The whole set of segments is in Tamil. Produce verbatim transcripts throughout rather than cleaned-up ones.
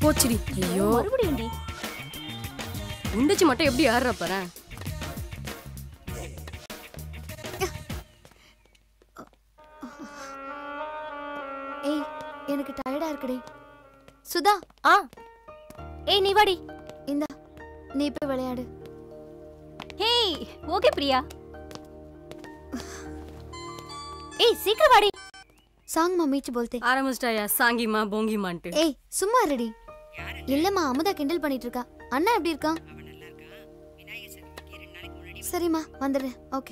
போச்சுடி. ஐயோ மறுபடியும் டி உண்டிச்சு மட்டும் எப்படி ஆடுற பாரு. ஏய் எனக்கு டயர்டா இருக்குடி. சுதா ஆ ஏய் நீ வாடி. இந்தா நீ போய் விளையாடு. Hey okay Priya. ஏய் சீக்கிரம் வாடி. சாங் மம்மிச்சு बोलते ஆரம்பிச்சிட்டாயா சாங்கிமா போங்கிமான்ட்டு. ஏய் சும்மா ரெடி. இல்லம்மா அமுதா கிண்டல் பண்ணிட்டு இருக்கா. அண்ணா எப்படி இருக்கான்? சரிம்மா வந்துடு. ஓகே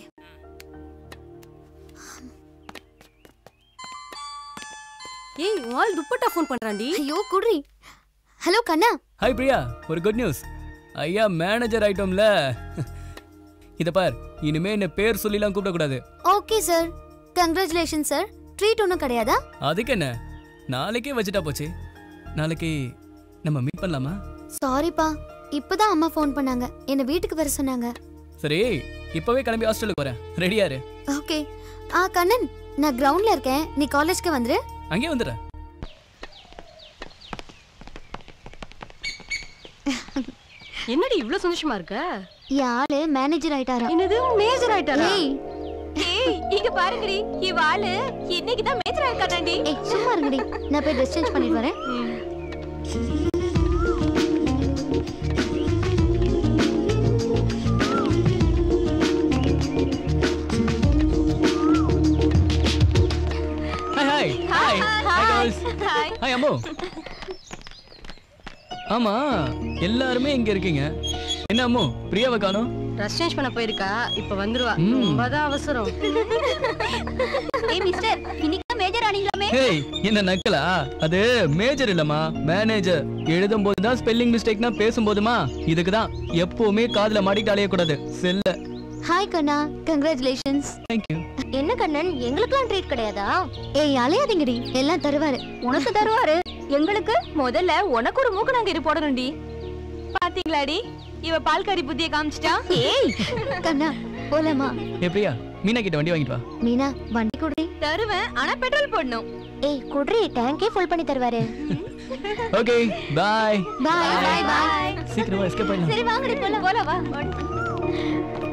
ஏய் வால் துப்பட்டா ஃபோன் பண்றான்டி. ஐயோ குட்ரி. ஹலோ கண்ணா. ஹாய் பிரியா, ஒரு குட் நியூஸ். ஐயா மேனேஜர் ஆயிட்டோம்ல. இத பார், இனிமே என்ன பேர் சொல்லிலாம் கூப்பிட கூடாது. Okay sir, congratulation sir. Treat ஒன்றும் கிடையாதா? அதுக்கு என்ன, நாளைக்கே வச்சுட்டா போச்சு. நாளைக்கு நம்ம மீட் பண்ணலாமா? சாரிப்பா, இப்பதான் அம்மா ஃபோன் பண்ணாங்க, என்ன வீட்டுக்கு வர சொன்னாங்க. சரி, இப்பவே கிளம்பி ஹாஸ்டலுக்கு வரேன். ரெடியா இரு. ஓகே. ஆ கண்ணன், நான் கிரவுண்ட்ல இருக்கேன், நீ காலேஜ்க்கு வந்துரு. அங்கே வந்துடுறேன். என்னடி இவ்ளோ சந்தோஷமா இருக்க? யாரு மேனேஜர் ஆயிட்டாரா? என்னது மேஜர் ஆயிட்டாரா? ஏய் ஏய் இங்க பாருங்கடி, இவாளு இன்னைக்கு தான் மேஜர் ஆயிட்டானடி. ஏய் சும்மா இருங்கடி, நான் போய் ட்ரெஸ் சேஞ்ச் பண்ணிட்டு வரேன். Hi hi hi hi guys. Hi Ammu. ஆமா, எல்லாரும் இங்க இருக்கீங்க. என்ன அம்மு, பிரியாவை காணோம்? ட்ரெஸ் சேஞ்ச் பண்ண போயிருக்கா, இப்ப வந்துருவா. ரொம்பதான் அவசரம். ஏய் மிஸ்டர், இன்னைக்கு மேஜர் ஆனீங்களாமே? ஏய் என்ன நக்கலா? அது மேஜர் இல்லம்மா, மேனேஜர். எழுதும்போது தான் ஸ்பெல்லிங் மிஸ்டேக்னா பேசும்போதுமா. இதுக்கு தான் எப்பவுமே காதுல மாட்டிட்டு அலைய கூடாது. செல்ல. Hi Kanna, congratulations. Thank you. என்ன கண்ணன், எங்களுக்குலாம் ட்ரீட் கிடையாதா? ஏய் அலையாதீங்கடி, எல்லாம் தருவாரு. உனக்கு தருவாரு, எங்களுக்கு முதல்ல உனக்கு ஒரு மூக்கு நாங்க இரு போடணும்டி. பாத்தீங்களாடி, இவ பால்காரி புத்திய காமிச்சிட்டா. ஏய் கண்ணா போலாமா? ஏ பிரியா, மீனா கிட்ட வண்டி வாங்கிட்டு வா. மீனா வண்டி குடி. தருவேன், ஆனா பெட்ரோல் போடணும். ஏய் குட்ரி, டேங்கே ஃபுல் பண்ணி தருவாரு. Okay bye. Bye bye bye. சீக்கிரமா எஸ்கேப் பண்ணு. சரி வாங்கடி போலாம். போலாம் வா.